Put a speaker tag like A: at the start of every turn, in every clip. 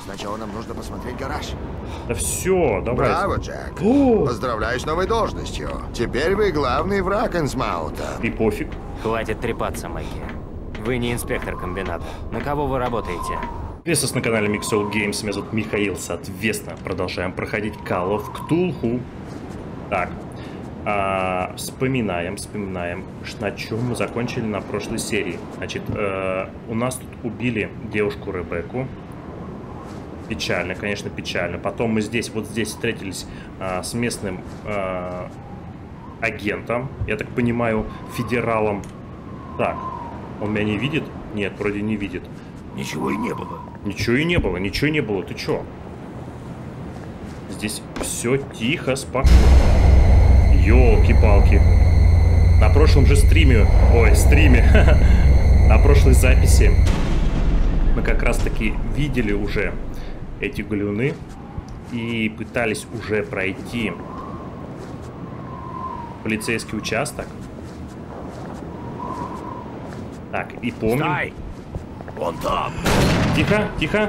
A: Сначала нам нужно посмотреть гараж.
B: Да все, давай.
A: Браво, Джек.
B: О!
A: Поздравляю с новой должностью. Теперь вы главный враг Инсмаута.
B: И пофиг.
C: Хватит трепаться, Майки. Вы не инспектор комбината. На кого вы работаете?
B: Приветствую вас на канале Mixel Games. Меня зовут Михаил. Соответственно, продолжаем проходить Call of Cthulhu. Так. Вспоминаем, на чем мы закончили на прошлой серии. Значит, у нас тут убили девушку Ребекку. Печально, конечно, печально. Потом мы здесь встретились с местным агентом. Я так понимаю, федералом. Так, он меня не видит? Нет, вроде не видит.
A: Ничего и не было.
B: Ничего и не было, ничего и не было. Ты чё? Здесь все тихо, спокойно. Ёлки-палки. На прошлом же стриме, на прошлой записи мы как раз таки видели уже эти галюны и пытались уже пройти полицейский участок. Так, и помним...
A: Стой! Вон там!
B: Тихо, тихо!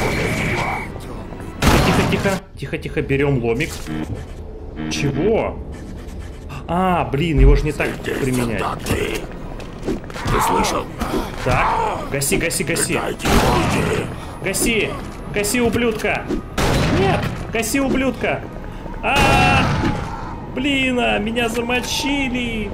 B: Тихо, берем ломик. Чего? А, блин, его же не так применять.
A: Ты слышал?
B: Так, гаси. Гаси, ублюдка! Нет, гаси, ублюдка! Блин, меня замочили!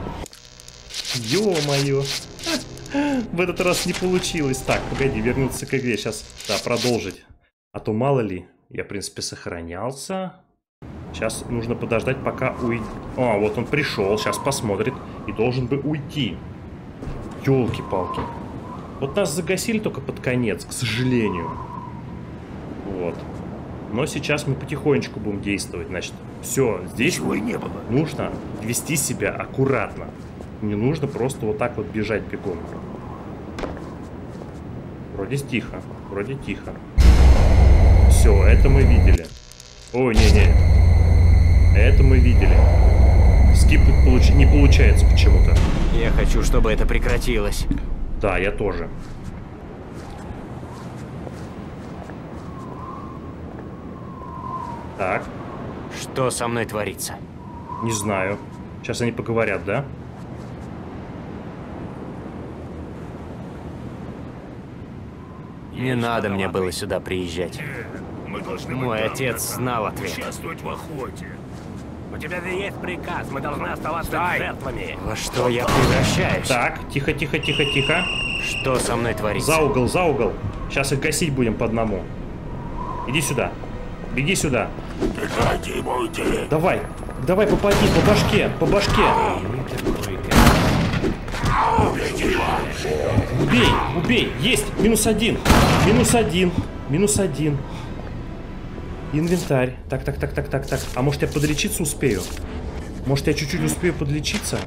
B: Ё-моё! В этот раз не получилось. Так, погоди, вернуться к игре. Сейчас, да, продолжить. А то мало ли, я, в принципе, сохранялся. Сейчас нужно подождать, пока уйдет. А, вот он пришел, сейчас посмотрит. И должен бы уйти. Ёлки-палки. Вот нас загасили только под конец, к сожалению. Вот. Но сейчас мы потихонечку будем действовать. Значит, все, здесь
A: не было.
B: нужно вести себя аккуратно. Не нужно просто вот так вот бежать бегом. Вроде тихо. Все, это мы видели. Ой, не. Это мы видели. Скипнуть не получается почему-то.
C: Я хочу, чтобы это прекратилось.
B: Да, я тоже. Так.
C: Что со мной творится?
B: Не знаю. Сейчас они поговорят, да?
C: Не надо мне было сюда приезжать. Мой отец знал ответ.
A: Участвовать в охоте. У тебя есть приказ, мы должны оставаться жертвами.
C: Во что я превращаюсь?
B: Так, тихо.
C: Что со мной творится?
B: За угол. Сейчас их гасить будем по одному. Иди сюда. Беги сюда.
A: Прекрати ему уйти.
B: Давай, попади по башке. Убей, есть, -1. -1. Инвентарь. Так. А может я подлечиться успею? Может я чуть-чуть успею подлечиться?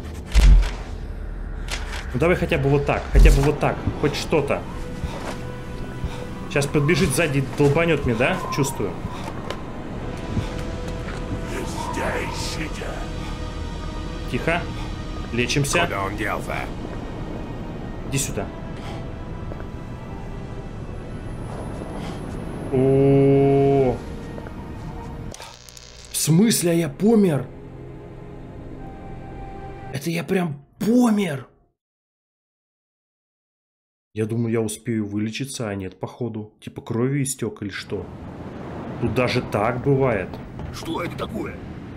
B: Ну давай хотя бы вот так, хоть что-то. Сейчас подбежит сзади, долбанет мне, да? Чувствую. Тихо. Лечимся.
A: Куда он делся?
B: Иди сюда. О, в смысле, я помер? Это я прям помер. Я думаю, я успею вылечиться, а нет, походу. Типа крови истек или что? Тут даже так бывает.
A: Что это такое?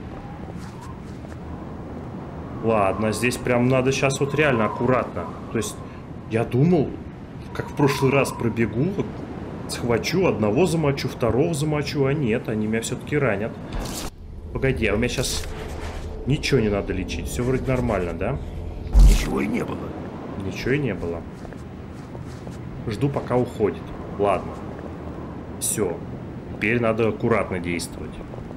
B: Ладно, здесь прям надо сейчас вот реально аккуратно. То есть, я думал, как в прошлый раз пробегу, вот, схвачу, одного замочу, второго замочу, а нет, они меня все-таки ранят. Погоди, а у меня сейчас ничего не надо лечить, все вроде нормально, да?
A: Ничего и не было.
B: Ничего и не было. Жду, пока уходит. Ладно. Все. Теперь надо аккуратно действовать.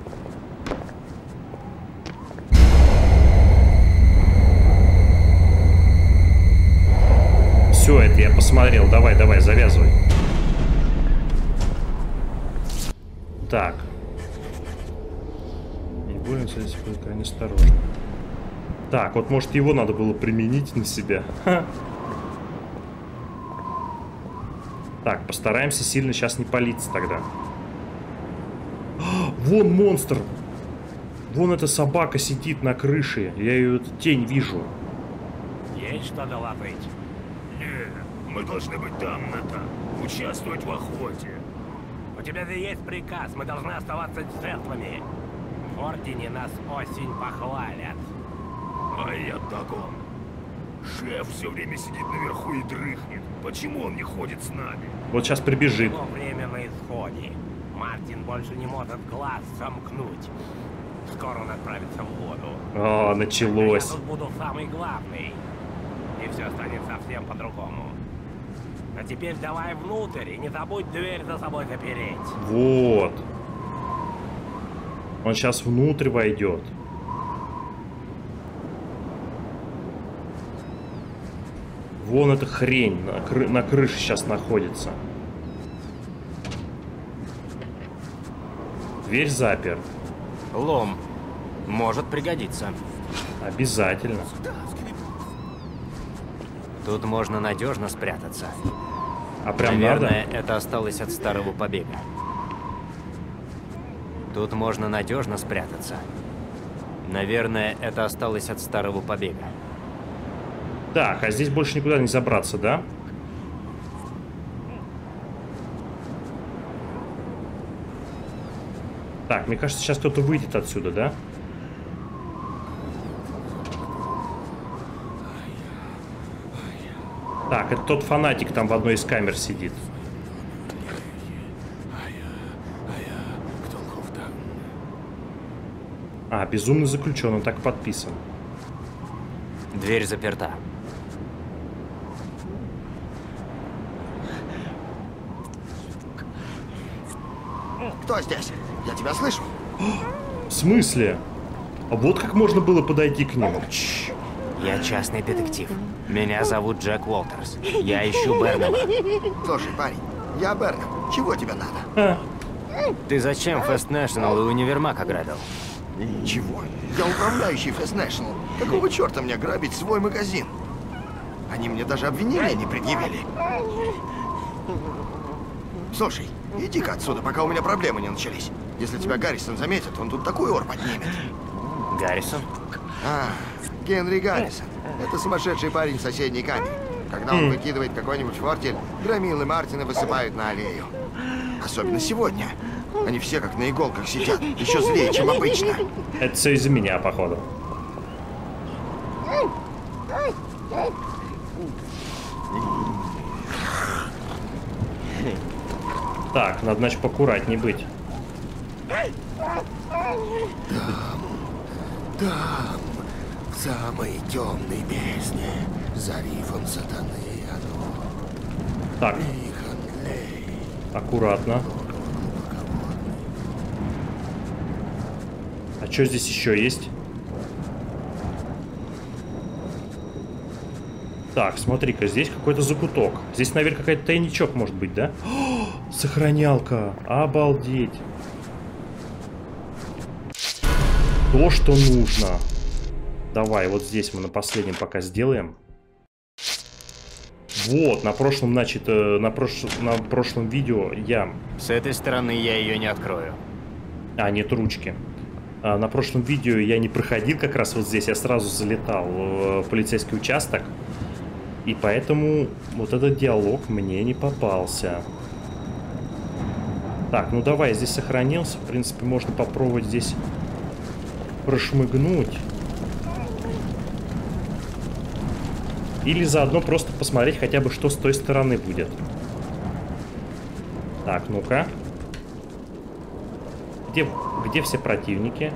B: Все, это я посмотрел. Давай, завязывай. Так. Не больно, если будет крайне осторожно. Так, вот может его надо было применить на себя. Ха. Так, постараемся сильно сейчас не палиться тогда. Вон монстр! Вон эта собака сидит на крыше. Я ее тень вижу.
A: Есть что доложить?
D: Нет, мы должны быть там, Натан. Участвовать в охоте.
A: У тебя же есть приказ, мы должны оставаться жертвами. В Ордене нас осень похвалят.
D: А я так он. Шеф все время сидит наверху и дрыхнет. Почему он не ходит с нами?
B: Вот сейчас прибежит.
A: Его время на исходе. Мартин больше не может глаз сомкнуть. Скоро он отправится в воду.
B: А, началось.
A: Я тут буду самый главный. И все станет совсем по-другому. А теперь давай внутрь и не забудь дверь за собой запереть.
B: Вот. Он сейчас внутрь войдет. Вон эта хрень на крыше сейчас находится. Дверь запер.
C: Лом. Может пригодиться.
B: Обязательно.
C: Тут можно надежно спрятаться.
B: А прям
C: Наверное,
B: надо?
C: это осталось от старого побега. Тут можно надежно спрятаться. Наверное, это осталось от старого побега.
B: Так, а здесь больше никуда не забраться, да? Так, мне кажется, сейчас кто-то выйдет отсюда, да? Так, это тот фанатик там в одной из камер сидит. А, безумный заключенный, он так подписан.
C: Дверь заперта.
E: Кто здесь? Я тебя слышу.
B: В смысле? А вот как можно было подойти к ним?
C: Я частный детектив. Меня зовут Джек Уолтерс. Я ищу Бернама.
E: Слушай, парень, я Бернам. Чего тебе надо?
B: А,
C: Ты зачем Фест Нэшнл и универмаг ограбил?
E: Чего? Я управляющий Fast National. Какого черта мне грабить свой магазин? Они мне даже обвинения не предъявили. Слушай, иди-ка отсюда, пока у меня проблемы не начались. Если тебя Гаррисон заметит, он тут такой ор поднимет.
C: Гаррисон?
E: А, Генри Гаррисон. Это сумасшедший парень в соседней камере. Когда он выкидывает какой-нибудь фортель, громилы Мартина высыпают на аллею. Особенно сегодня. Они все как на иголках сидят, еще злее, чем обычно.
B: это все из-за меня, походу. Так, надо, значит, поаккуратней быть.
E: Там, в самой темной бездне, за рифом сатаны оно.
B: Так, аккуратно. А что здесь еще есть? Так, смотри-ка, здесь какой-то закуток. Здесь, наверное, какой-то тайничок может быть, да? О, сохранялка! Обалдеть! То, что нужно. Давай, вот здесь мы на последнем пока сделаем. Вот, на прошлом, значит, на прошлом видео я...
C: С этой стороны я ее не открою.
B: А, нет ручки. На прошлом видео я не проходил как раз вот здесь, я сразу залетал в полицейский участок. И поэтому вот этот диалог мне не попался. Так, ну давай, я здесь сохранился. В принципе, можно попробовать здесь прошмыгнуть. Или заодно просто посмотреть хотя бы, что с той стороны будет. Так, ну-ка. Где все противники?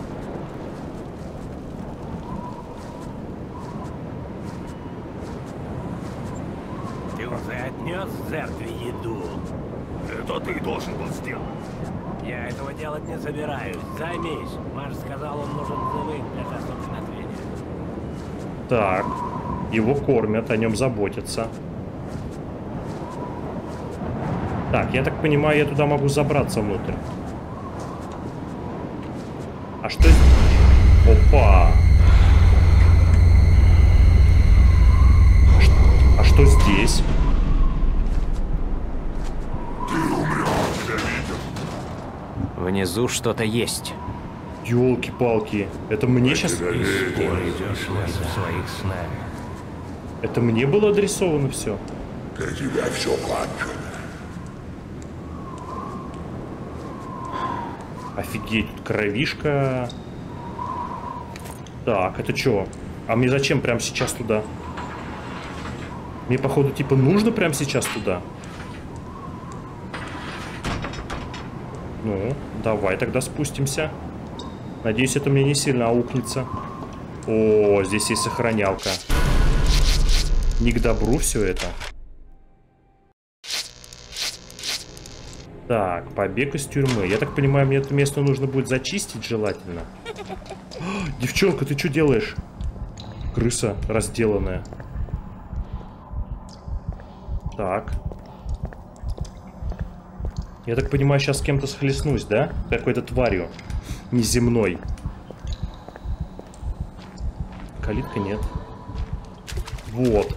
A: Ты уже отнес жертве еду?
D: Это ты должен был сделать.
A: Я этого делать не собираюсь. Займись. Марш сказал, он нужен живым для доступного ответа.
B: Так, его кормят, о нем заботятся. Так, я так понимаю, я туда могу забраться внутрь. А что... Опа! А что здесь?
C: Внизу что-то есть.
B: Ёлки-палки. Это мне сейчас...
A: Ты найдешь нас в своих снах.
B: Это мне было адресовано все.
D: Для тебя все кончено.
B: Офигеть, тут кровишка. Так, это что? А мне зачем прямо сейчас туда? Мне, походу, типа, нужно прямо сейчас туда? Ну, давай тогда спустимся. Надеюсь, это мне не сильно аукнется. О, здесь есть сохранялка. Не к добру все это. Так, побег из тюрьмы. Я так понимаю, мне это место нужно будет зачистить желательно. О, девчонка, ты что делаешь? Крыса разделанная. Так. Я так понимаю, сейчас с кем-то схлестнусь, да? Какой-то тварью. Неземной. Калитка нет. Вот.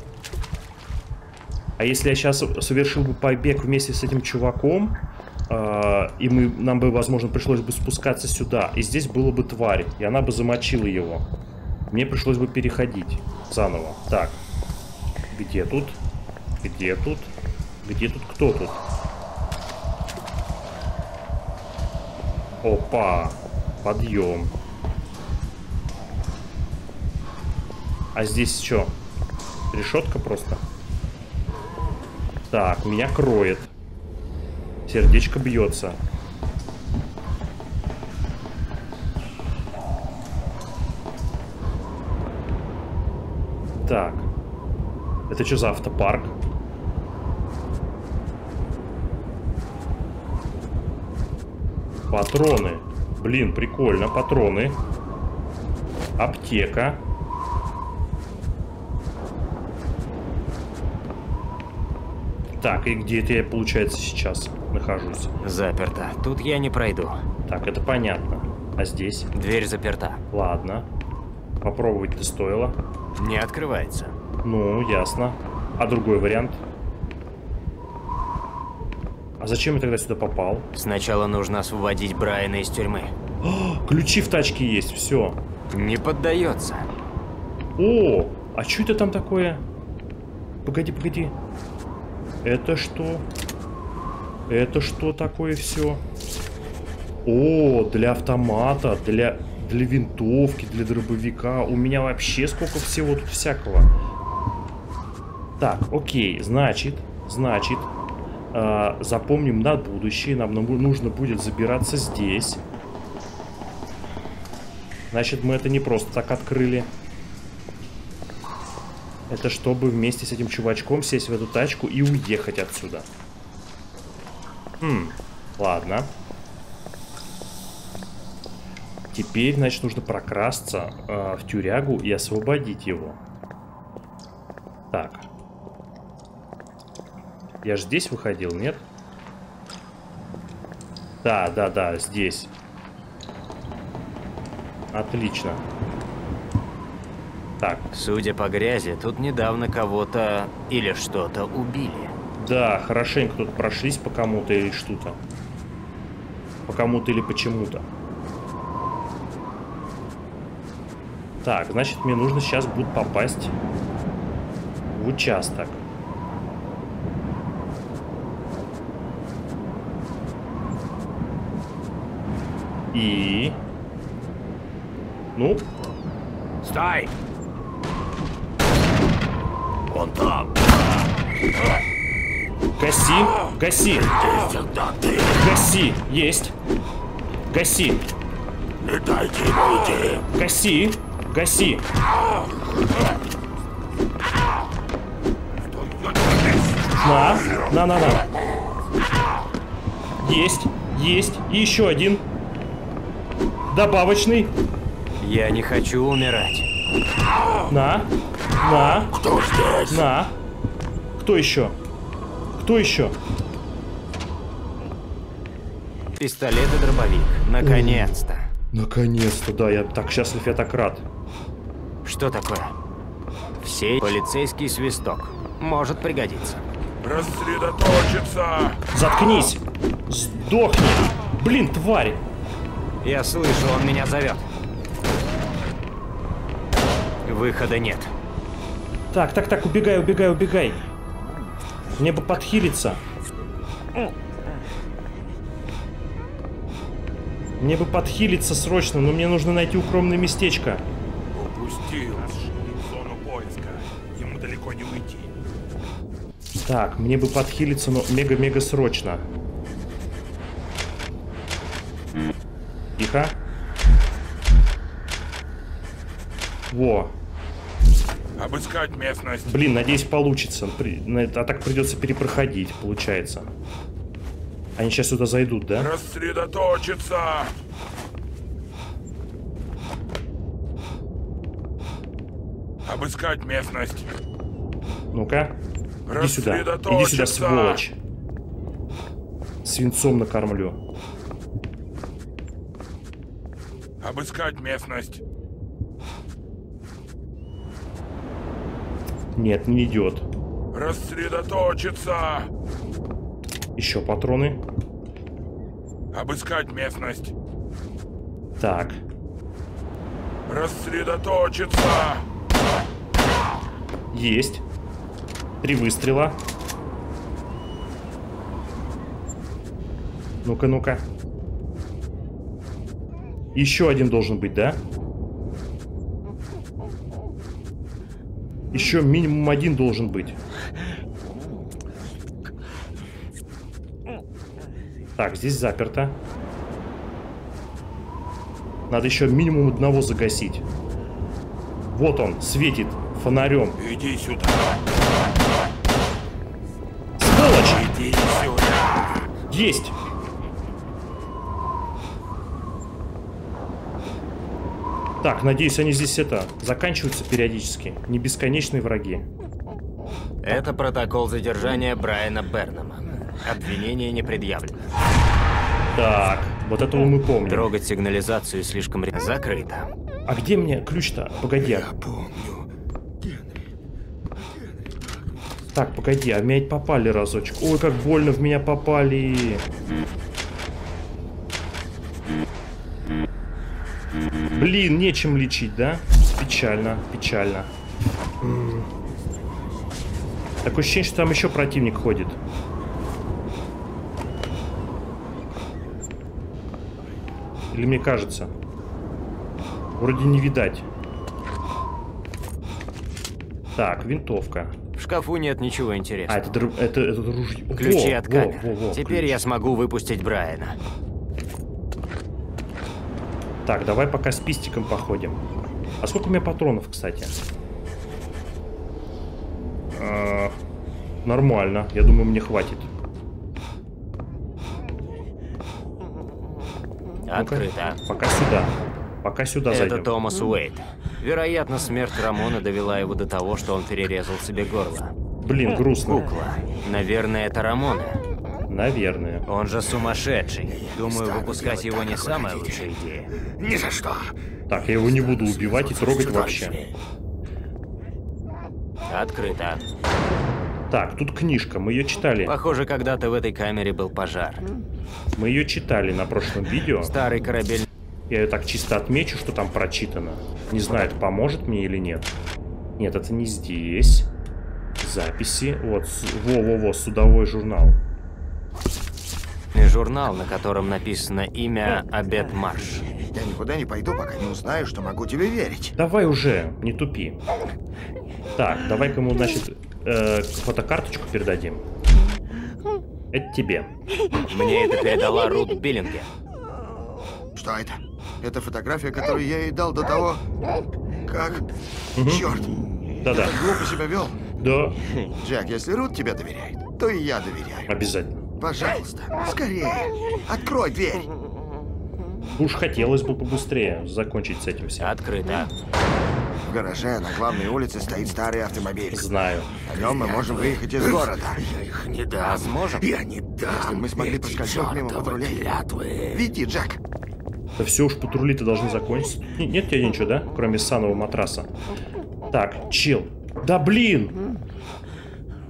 B: А если я сейчас совершил бы побег вместе с этим чуваком, и нам бы, возможно, пришлось бы спускаться сюда, и здесь было бы тварь, и она бы замочила его. Мне пришлось бы переходить заново. Так. Где тут? Где тут? Где тут? Кто тут? Опа. Подъем. А здесь что? Решетка просто? Так, меня кроет. Сердечко бьется. Так. Это что за автопарк? Патроны. Блин, прикольно. Патроны. Аптека. Так, и где это я, получается, сейчас нахожусь?
C: Заперто. Тут я не пройду.
B: Так, это понятно. А здесь?
C: Дверь заперта.
B: Ладно. Попробовать-то стоило.
C: Не открывается.
B: Ну, ясно. А другой вариант? А зачем я тогда сюда попал?
C: Сначала нужно освободить Брайана из тюрьмы.
B: О, ключи в тачке есть, все.
C: Не поддается.
B: О, а что это там такое? Погоди, погоди. Это что? Это что такое все? О, для автомата, для винтовки, для дробовика. У меня вообще сколько всего тут всякого. Так, окей, значит, запомним на будущее. Нам нужно будет забираться здесь. Значит, мы это не просто так открыли. Это чтобы вместе с этим чувачком сесть в эту тачку и уехать отсюда. Ладно. Теперь, значит, нужно прокрасться в тюрягу и освободить его. Так. Я же здесь выходил, нет? Да, здесь. Отлично. Так.
C: Судя по грязи, тут недавно кого-то или что-то убили.
B: Да, хорошенько тут прошлись по кому-то или что-то. По кому-то или почему-то. Так, значит, мне нужно сейчас будет попасть в участок. И... Ну?
A: Стой! Он там!
B: Гаси! Гаси! Гаси! Есть! Гаси!
D: Не дайте ему уйти.
B: Гаси! Гаси! На! Есть! Есть! И еще один! Добавочный!
C: Я не хочу умирать.
B: На!
D: Кто здесь?
B: На! Кто еще? Кто еще?
C: Пистолет и дробовик. Наконец-то.
B: Наконец-то, да, я так счастлив, я так рад.
C: Что такое? Все полицейский свисток. Может пригодиться.
D: Рассредоточиться.
B: Заткнись! Сдохни! Блин, тварь!
C: Я слышу, он меня зовет. Выхода нет.
B: Так, убегай, убегай, убегай. Мне бы подхилиться. Мне бы подхилиться срочно, но мне нужно найти укромное местечко.
D: Упустил зону поиска. Ему далеко не уйти.
B: Так, мне бы подхилиться, но мега-мега срочно. Тихо. Во.
D: Обыскать местность.
B: Блин, надеюсь, получится. А так придется перепроходить, получается. Они сейчас сюда зайдут, да?
D: Рассредоточиться. Обыскать местность.
B: Ну-ка. Иди сюда. Иди сюда, сволочь. Свинцом накормлю.
D: Обыскать местность.
B: Нет, не идет.
D: Рассредоточиться.
B: Еще патроны.
D: Обыскать местность.
B: Так.
D: Рассредоточиться.
B: Есть. 3 выстрела. Ну-ка, ну-ка. Еще один должен быть, да? Еще минимум 1 должен быть. Так, здесь заперто. Надо еще минимум 1 загасить. Вот он, светит фонарем.
D: Иди сюда.
B: Сволочь!
D: Иди сюда.
B: Есть! Так, надеюсь, они здесь заканчиваются периодически. Не бесконечные враги.
C: Это протокол задержания Брайана Бернама. Обвинение не предъявлено.
B: Так, вот этого мы помним.
C: Трогать сигнализацию слишком закрыто.
B: А где мне ключ-то? Погоди.
E: Я помню.
B: Так, погоди, а в меня попали разочек. Ой, как больно в меня попали. Блин, нечем лечить, да? Печально, печально. Такое ощущение, что там еще противник ходит. Или мне кажется? Вроде не видать. Так, винтовка.
C: В шкафу нет ничего
B: А,
C: интересного.
B: это ружье.
C: Ключи
B: Во,
C: от камер.
B: во,
C: Теперь
B: ключ.
C: я смогу выпустить Брайана.
B: Так, давай пока с пистиком походим. А сколько у меня патронов, кстати? Нормально. Я думаю, мне хватит.
C: Открыто.
B: Пока сюда. Пока сюда
C: Это
B: зайдем.
C: Томас Уэйт. Вероятно, смерть Рамона довела его до того, что он перерезал себе горло.
B: Блин, грустно.
C: Кукла. Наверное, это Рамона.
B: Наверное.
C: Он же сумасшедший. Думаю, выпускать его не самая лучшая идея.
E: Ни за что.
B: Так, я его не буду убивать и трогать вообще.
C: Открыто.
B: Так, тут книжка. Мы ее читали.
C: Похоже, когда-то в этой камере был пожар.
B: Мы ее читали на прошлом видео.
C: Старый корабель.
B: Я ее так чисто отмечу, что там прочитано. Не знаю, это поможет мне или нет. Нет, это не здесь. Записи. Вот, во-во-во, судовой журнал.
C: Журнал, на котором написано имя Абет Марш.
E: Я никуда не пойду, пока не узнаю, что могу тебе верить.
B: Давай уже, не тупи. Так, давай-ка ему, значит, фотокарточку передадим. Это тебе.
C: Мне это передала Рут Биллингер.
E: Что это? Это фотография, которую я ей дал до того, как... Черт!
B: Да-да.
E: Я так глупо себя вел.
B: Да,
E: Джек, если Рут тебе доверяет, то и я доверяю.
B: обязательно.
E: Пожалуйста, скорее. Открой дверь.
B: Уж хотелось бы побыстрее закончить с этим всем.
C: Открыто.
E: В гараже на главной улице стоит старый автомобиль.
B: Знаю.
E: На нем мы можем выехать из города.
D: Я их не дам.
C: Возможно.
D: Я не дам.
E: Если бы мы смогли
D: эти
E: проскользнуть мимо
D: чертовы
E: патрулей.
D: клятвы.
E: Веди, Джек.
B: Да все уж патрули-то должны закончиться. Нет у тебя ничего, да? Кроме ссаного матраса. Так, чел. Да блин!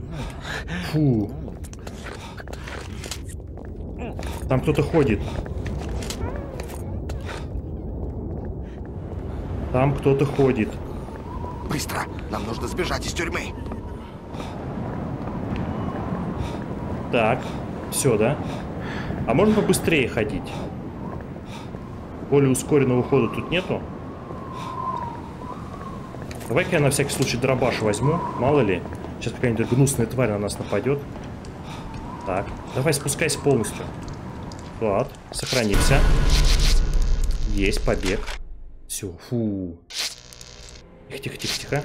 B: Фу. Там кто-то ходит. Там кто-то ходит.
E: Быстро! Нам нужно сбежать из тюрьмы.
B: Так, все, да? А можно побыстрее ходить? Более ускоренного хода тут нету. Давай-ка я на всякий случай дробаш возьму, мало ли. Сейчас какая-нибудь гнусная тварь на нас нападет. Так, давай спускайся полностью. Вот, сохранимся. Есть, побег. Все, фу. Тихо, тихо, тихо, тихо.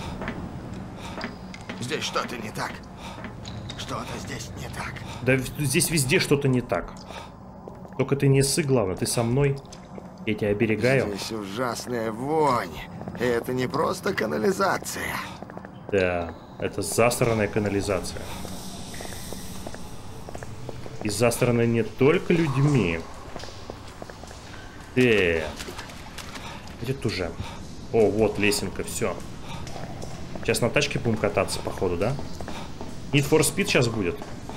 E: Здесь что-то не так. Что-то здесь не так.
B: Да здесь везде что-то не так. Только ты не ссы, главное, ты со мной. Я тебя оберегаю.
E: Здесь ужасная вонь. И это не просто канализация.
B: Да, это засранная канализация. И засранная не только людьми. Где уже? О, вот лесенка, все. Сейчас на тачке будем кататься, походу, да? Need for Speed сейчас будет.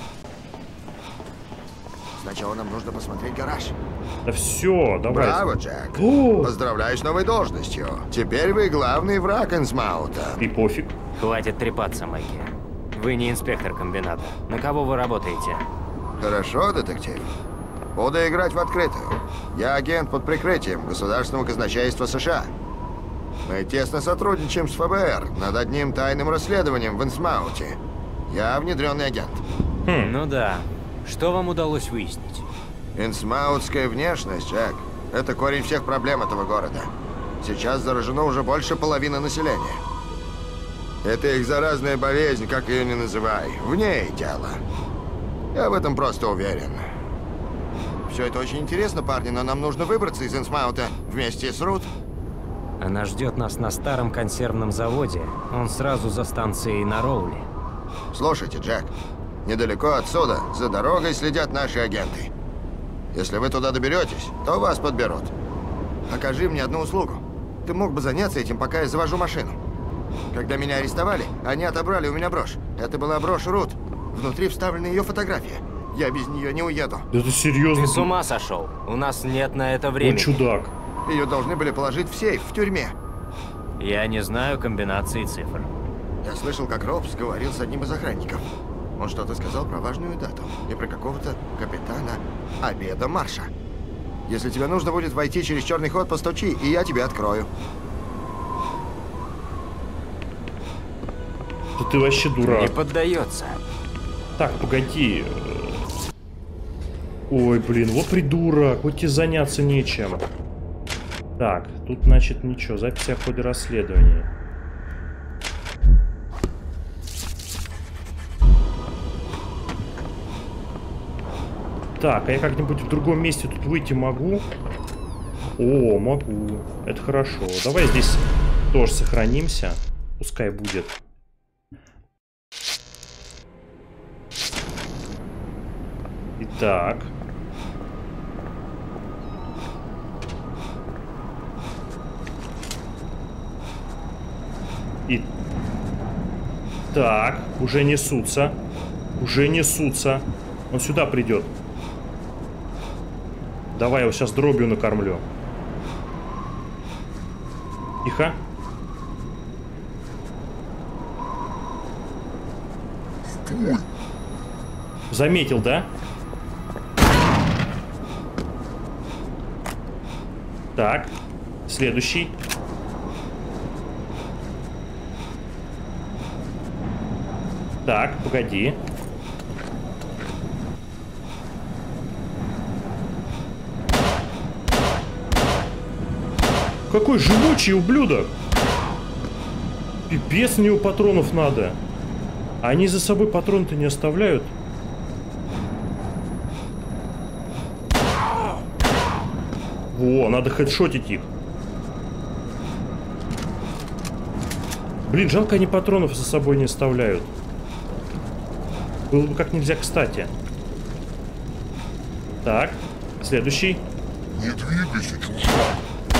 E: Сначала нам нужно посмотреть гараж.
B: Да все, давай.
E: Браво, Джек.
B: О!
E: Поздравляю с новой должностью. Теперь вы главный враг Инсмаута.
B: И пофиг.
C: Хватит трепаться, Майки. Вы не инспектор комбината. На кого вы работаете?
E: Хорошо, детектив. Буду играть в открытую. Я агент под прикрытием Государственного казначейства США. Мы тесно сотрудничаем с ФБР над одним тайным расследованием в Инсмауте. Я внедренный агент.
C: Ну да. Что вам удалось выяснить?
E: Инсмаутская внешность, Джек, это корень всех проблем этого города. Сейчас заражено уже больше половины населения. Это их заразная болезнь, как ее ни называй. В ней дело. Я в этом просто уверен. Все это очень интересно, парни, но нам нужно выбраться из Инсмаута вместе с Рут.
C: Она ждет нас на старом консервном заводе. Он сразу за станцией на Роули.
E: Слушайте, Джек, недалеко отсюда, за дорогой следят наши агенты. Если вы туда доберетесь, то вас подберут. Окажи мне одну услугу. Ты мог бы заняться этим, пока я завожу машину. Когда меня арестовали, они отобрали у меня брошь. Это была брошь Рут. Внутри вставлена ее фотография. Я без нее не уеду.
B: Да ты серьезно?
C: Ты с ума сошел? У нас нет на это времени.
B: Ой, чудак.
E: Ее должны были положить в сейф в тюрьме.
C: Я не знаю комбинации цифр.
E: Я слышал, как Робс говорил с одним из охранников. Он что-то сказал про важную дату и про какого-то капитана Обеда Марша. Если тебе нужно будет войти через черный ход, постучи, и я тебе открою.
B: Да ты вообще дурак.
C: Не поддается.
B: Так, погоди. Ой, блин, вот придурок. Вот тебе заняться нечем. Так, тут, значит, ничего. Записи о ходе расследования. Так, а я как-нибудь в другом месте тут выйти могу? О, могу. Это хорошо. Давай здесь тоже сохранимся. Пускай будет. Итак. И... Так, уже несутся. Уже несутся. Он сюда придет. Давай, я его сейчас дробью накормлю. Тихо. Заметил, да? Так, следующий. Так, погоди. Какой живучий ублюдок! Пипец, мне у патронов надо. А они за собой патроны-то не оставляют. Во, надо хедшотить их. Блин, жалко, они патронов за собой не оставляют. Было бы как нельзя кстати. Так, следующий.
D: Не двигайся, чувак.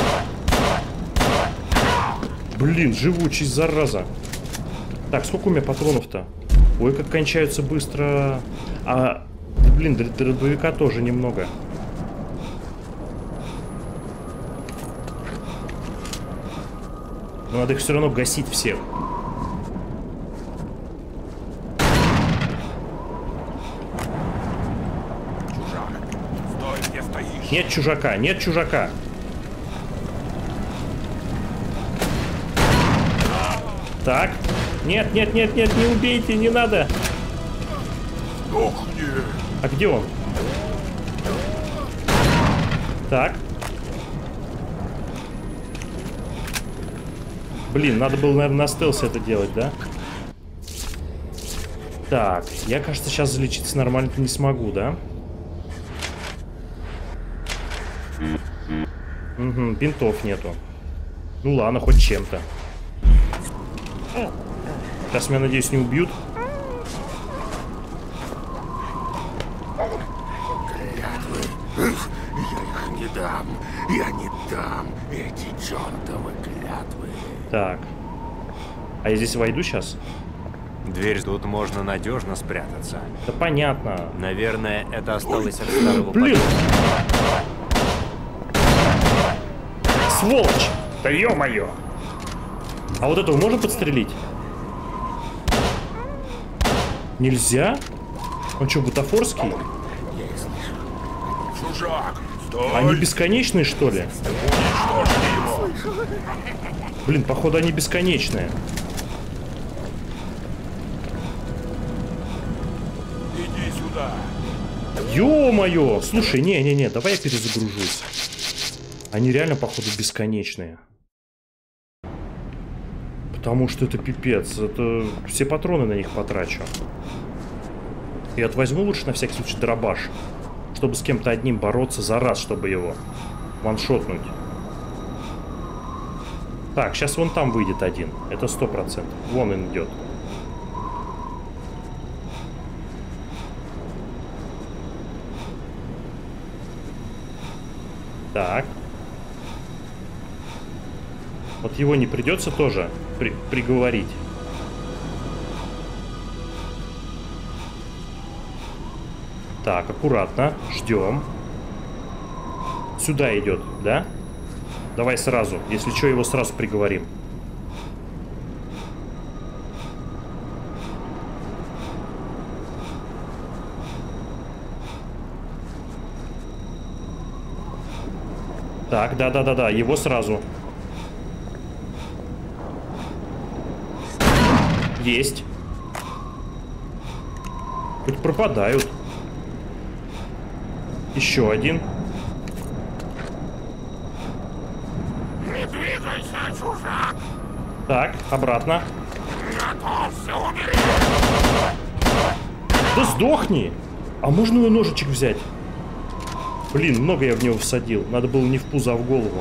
B: Блин, живучий, зараза. Так, сколько у меня патронов-то? Ой, как кончаются быстро. А, блин, дробовика тоже немного. Но надо их все равно гасить всех.
D: Чужак, стой, где стоишь.
B: Нет чужака, нет чужака. Так. Нет, нет, нет, нет, не убейте, не надо.
D: Сдохни.
B: А где он? Так. Блин, надо было, наверное, на стелсе это делать, да? Так, я, кажется, сейчас залечиться нормально-то не смогу, да? Угу, бинтов нету. Ну ладно, хоть чем-то. Сейчас меня, надеюсь, не убьют.
D: Клятвы. Я их не дам. Я не дам эти чертовы клятвы.
B: Так. А я здесь войду сейчас?
C: Дверь тут можно надежно спрятаться.
B: Да понятно.
C: Наверное, это осталось от старого
B: Блин! Сволочь! Да ё-моё! А вот этого можно подстрелить? Нельзя? Он что, бутафорский?
D: Чужак, стой.
B: Они бесконечные, что ли?
D: Уничтожьте его.
B: Блин, походу они бесконечные.
D: Иди сюда.
B: Ё-моё! Слушай, не-не-не, давай я перезагружусь. Они реально, походу, бесконечные. Потому что это пипец. Это все патроны на них потрачу. Я возьму лучше на всякий случай дробаш. Чтобы с кем-то одним бороться за раз, чтобы его ваншотнуть. Так, сейчас вон там выйдет один. Это 100%. Вон он идет. Так. Вот его не придется тоже приговорить. Так, аккуратно. Ждем. Сюда идет, да? Давай сразу. Если что, его сразу приговорим. Так, да-да-да-да. Его сразу. Есть. Хоть пропадают. Еще один.
D: Не двигайся, чужак.
B: Так, обратно.
D: Готовься умереть.
B: Да сдохни! А можно его ножичек взять? Блин, много я в него всадил. Надо было не в пузо, а в голову.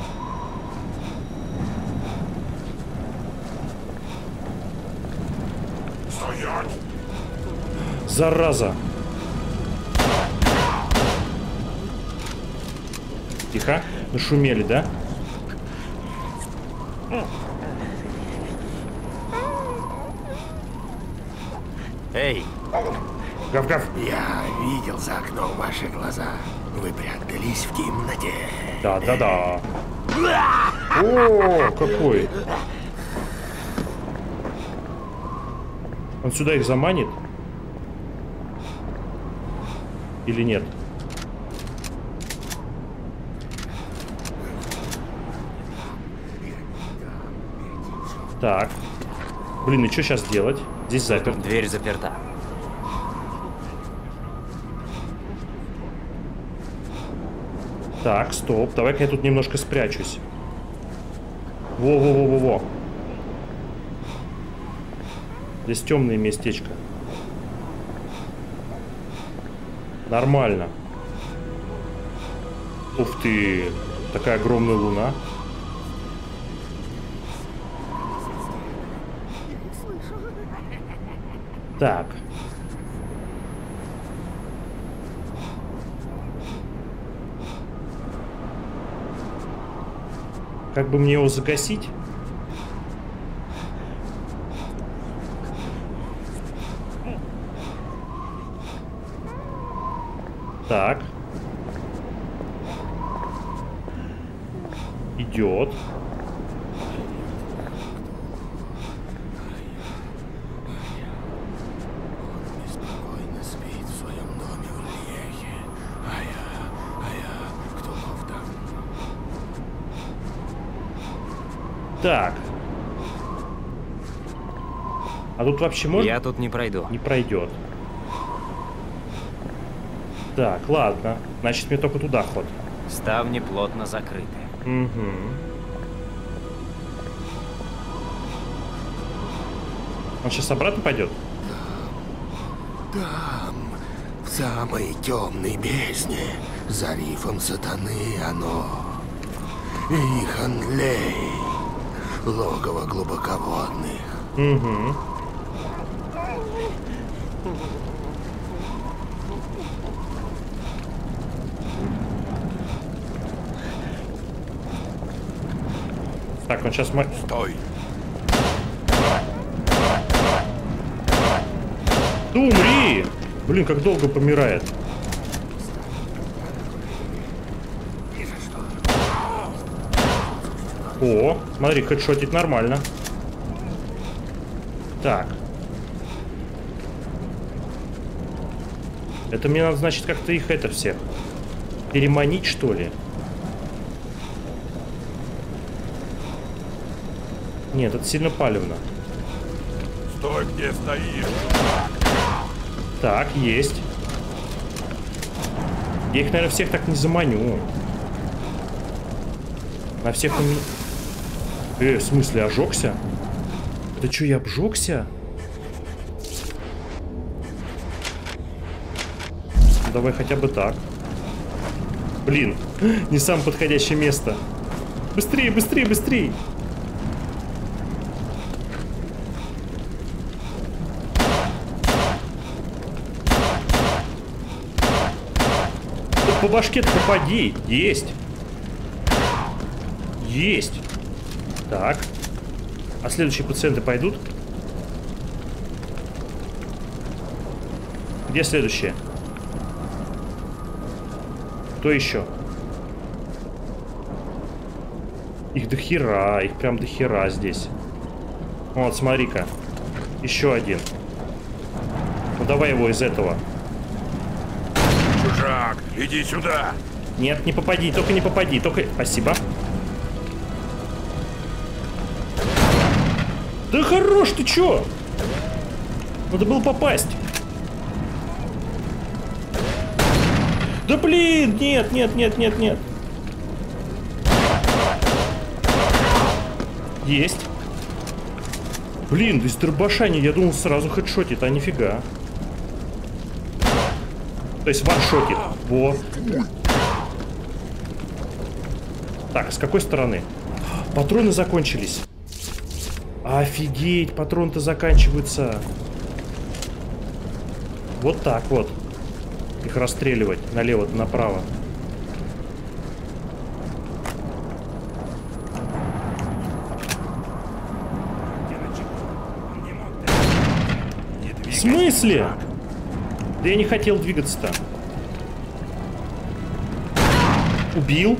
D: Стоять.
B: Зараза! Тихо. Нашумели, да?
C: Эй,
B: Гав-гав.
D: Я видел за окном ваши глаза. Вы прятались в темноте.
B: Да-да-да. О, какой! Он сюда их заманит? Или нет? Так. Блин, и что сейчас делать? Здесь заперт.
C: дверь заперта.
B: Так, стоп. Давай-ка я тут немножко спрячусь. Во-во-во-во-во. Здесь темное местечко. Нормально. Ух ты. Такая огромная луна. Так. Как бы мне его загасить? Так. Идет. Так. А тут вообще можно?
C: Я тут не пройду.
B: Не пройдет. Так, ладно. Значит, мне только туда ход.
C: Ставни плотно закрыты.
B: Угу. Он сейчас обратно пойдет?
D: Там, в самой темной бездне, за рифом сатаны оно. Иханлей, логово глубоководных.
B: Угу. Так, он сейчас...
D: Стой!
B: Да умри! Блин, как долго помирает. О, смотри, хедшотить нормально. Так. Это мне надо, значит, как-то их это всех переманить, что ли? Нет, это сильно палевно.
D: Стой, где стоишь!
B: Так, есть. Я их, наверное, всех так не заманю. На всех у меня... в смысле, ожегся? Да что, я обжегся? Давай хотя бы так. Блин, не самое подходящее место. Быстрее, быстрее, быстрее! По башке-то попади. Есть. Есть. Так. А следующие пациенты пойдут? Где следующие? Кто еще? Их до хера. Их прям до хера здесь. Вот, смотри-ка. Еще один. Ну давай его из этого.
D: Чужак, иди сюда!
B: Нет, не попади, только не попади, только... Спасибо. Да хорош, ты чё? Надо было попасть. Да блин, нет, нет, нет, нет, нет. Есть. Блин, да из дробашани, я думал сразу хедшотит, а нифига. То есть ваншотит. Во. Так, с какой стороны? Патроны закончились. Офигеть, патроны-то заканчиваются. Вот так вот. Их расстреливать налево-то направо. В смысле? Да я не хотел двигаться-то. Убил.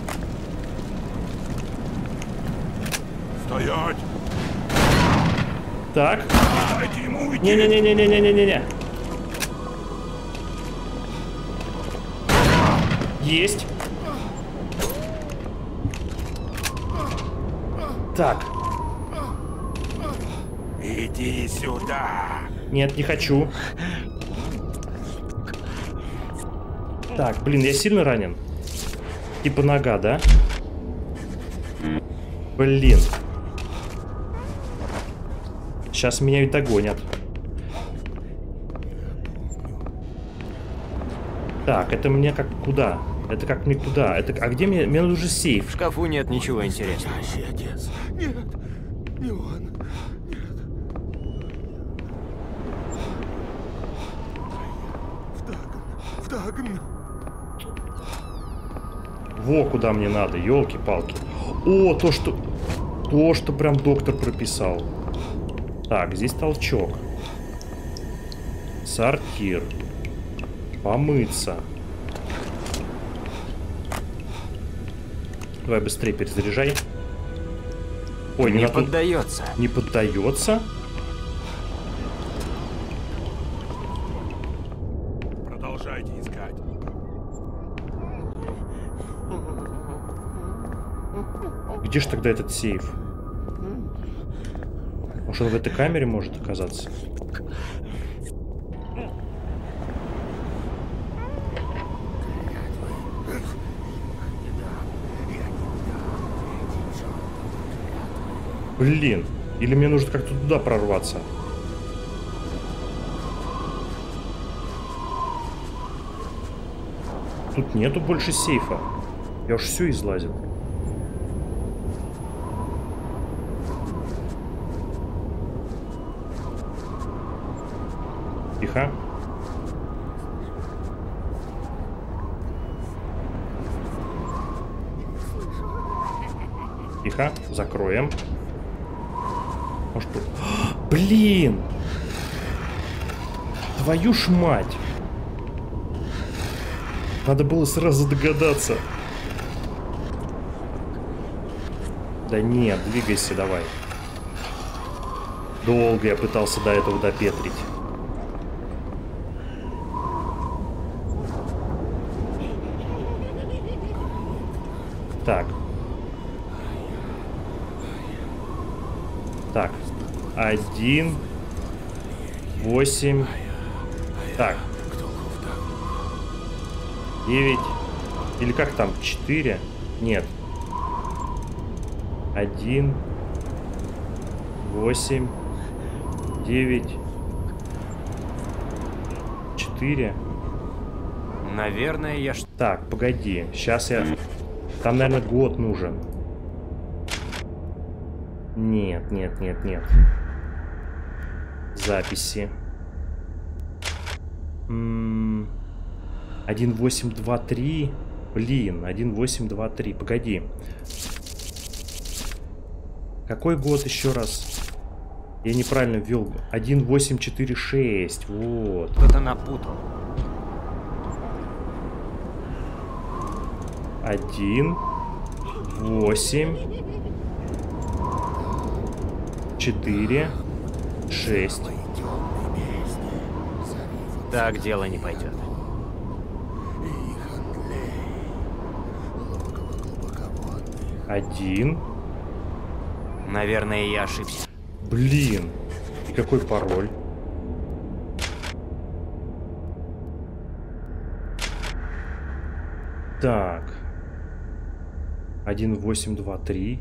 D: Стоять!
B: Так.
D: Дайте ему уйти!
B: Не-не-не-не-не-не-не-не. Есть. Так.
D: Иди сюда!
B: Нет, не хочу. Так, блин, я сильно ранен? Типа нога, да? Блин. Сейчас меня ведь догонят. Так, это мне как куда? Это как мне куда? Это, а где мне? Мне нужен
C: В
B: сейф.
C: шкафу нет ничего интересного.
D: Настоящий отец. Нет, не он. Нет. Вдагн.
B: Во, куда мне надо, елки-палки. О, то, что прям доктор прописал. Так, здесь толчок. Сортир. Помыться. Давай быстрее перезаряжай. Ой,
C: Не
B: на ту-
C: поддается.
B: Не поддается?
D: Продолжайте искать.
B: Где ж тогда этот сейф? Может, он в этой камере может оказаться? Блин. Или мне нужно как-то туда прорваться? Тут нету больше сейфа. Я уж все излазил. Тихо. Тихо. Закроем. Может, тут... Блин! Твою ж мать! Надо было сразу догадаться. Да нет, двигайся давай. Долго я пытался до этого допетрить. Так. Так. 1, 8. Так. 9. Или как там? 4? Нет. 1, 8, 9, 4.
C: Наверное, я...
B: Так, погоди. Сейчас я... Там, наверное, год нужен. Нет, нет, нет, нет. Записи. 1823. Блин, 1823. Погоди. Какой год еще раз? Я неправильно ввел. 1846. Вот.
C: Кто-то напутал.
B: 1, 8, 4, 6.
C: Так дело не пойдет.
B: 1.
C: Наверное, я ошибся.
B: Блин. И какой пароль? Так. 1823.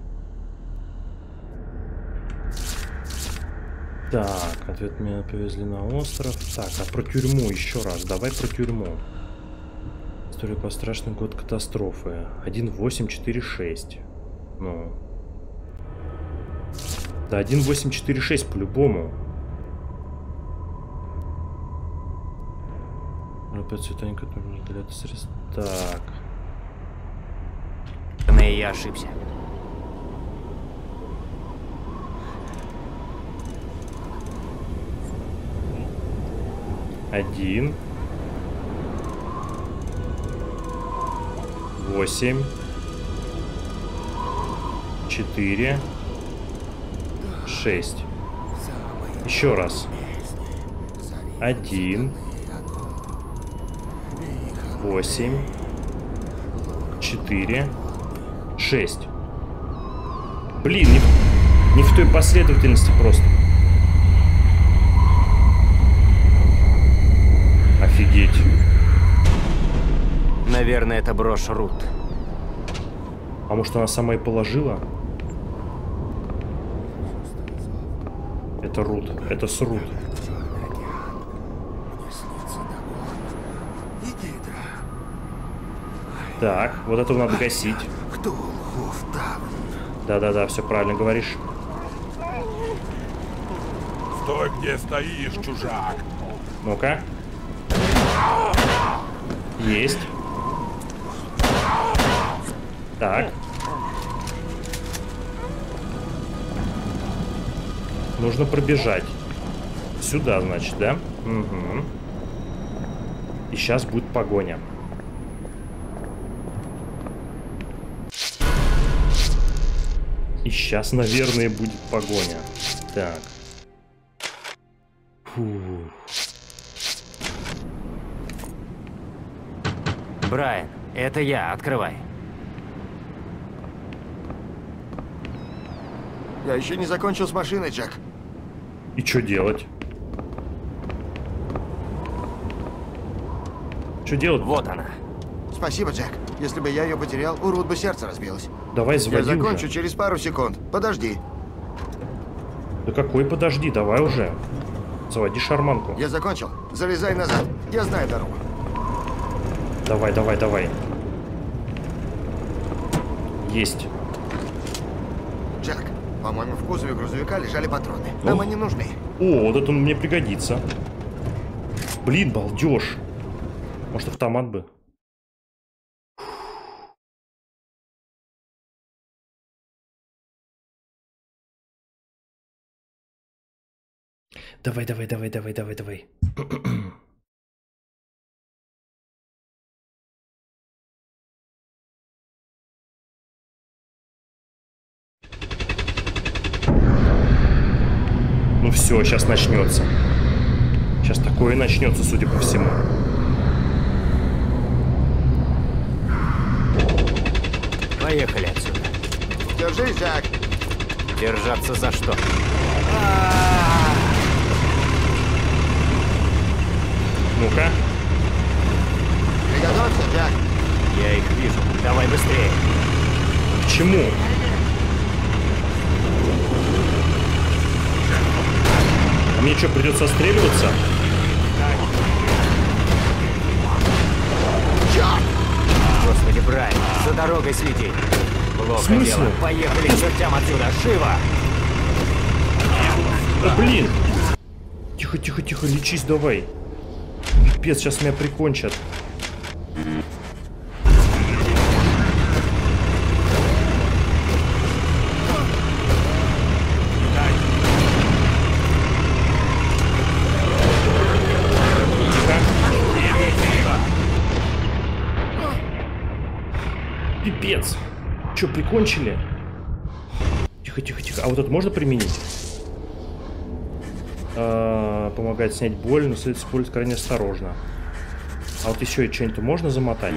B: Так, ответ меня повезли на остров. Так, а про тюрьму еще раз. Давай про тюрьму. История по страшный год катастрофы. 1846. Ну. Да, 1846 по-любому. Опять цветание, который нужно для этого средств. Так.
C: Наверное, я ошибся.
B: Один. 8. 4. 6. Еще раз. 1. 8. 4. 6. Блин, не в той последовательности просто. Офигеть.
C: Наверное, это брошь Рут.
B: А может, она сама и положила? Это Рут. Это с Рут. Так, вот это надо гасить. Да-да-да, все правильно говоришь.
D: Стой, где стоишь, чужак!
B: Ну-ка. Есть. Так. Нужно пробежать. Сюда, значит, да? Угу. И сейчас будет погоня. И сейчас, наверное, будет погоня. Так. Фу.
C: Брайан, это я. Открывай.
E: Я еще не закончил с машиной, Джек.
B: И что делать? Что делать?
C: Вот она.
E: Спасибо, Джек. Если бы я ее потерял, у Рут бы сердце разбилось.
B: Давай
E: Я
B: заводи
E: закончу
B: уже.
E: через пару секунд. Подожди.
B: Да какой подожди, давай уже. Заводи шарманку.
E: Я закончил. Залезай назад. Я знаю дорогу.
B: Давай, давай, давай. Есть.
E: Джек, по-моему, в кузове грузовика лежали патроны. Нам они нужны.
B: О, вот это он мне пригодится. Блин, балдеж. Может, автомат бы? Давай, давай, давай, давай, давай, давай. Ну все, сейчас начнется. Сейчас такое начнется, судя по всему.
C: Поехали отсюда.
E: Держись, Джек.
C: Держаться за что?
B: Ну-ка.
E: Приготовься, Джек.
C: Я их вижу. Давай быстрее.
B: К чему? А мне что, придется отстреливаться?
E: Черт!
C: Господи, Брайан, за дорогой следи.
B: В
C: Плохо
B: смысле?
C: дело. Поехали к чертям отсюда. Живо!
B: Да блин! Тихо, тихо, тихо, лечись давай. Пипец, сейчас меня прикончат. Пипец. Че, прикончили? Тихо, тихо, тихо. А вот это можно применить? Помогает снять боль, но следует использовать крайне осторожно. А вот еще и что-нибудь можно замотать?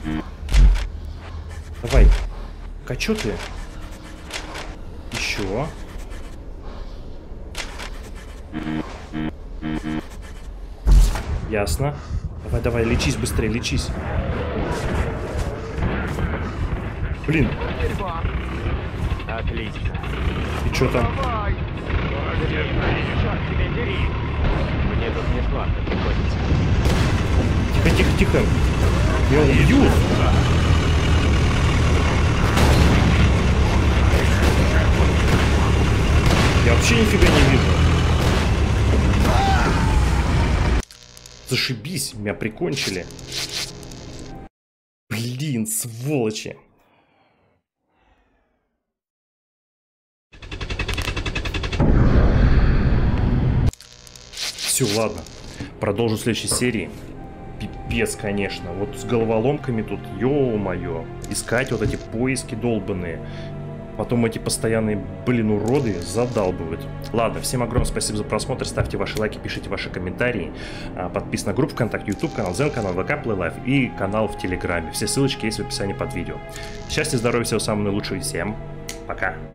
B: Давай. Качу ты? Еще. Ясно. Давай, давай, лечись быстрее, лечись. Блин.
C: Отлично.
B: И что там?
C: Черт тебя дери. Мне тут не сладко приходится.
B: Тихо, тихо, тихо. Меня убьют. Я вообще нифига не вижу. Зашибись, меня прикончили. Блин, сволочи. Все, ладно. Продолжу в следующей серии. Пипец, конечно. Вот с головоломками тут, ё-моё. Искать вот эти поиски долбанные. Потом эти постоянные, блин, уроды задалбывают. Ладно, всем огромное спасибо за просмотр. Ставьте ваши лайки, пишите ваши комментарии. Подписывайтесь на группу ВКонтакте, YouTube канал, Zen канал, ВК Play Life и канал в Телеграме. Все ссылочки есть в описании под видео. Счастья, здоровья, всего самого наилучшего и всем пока.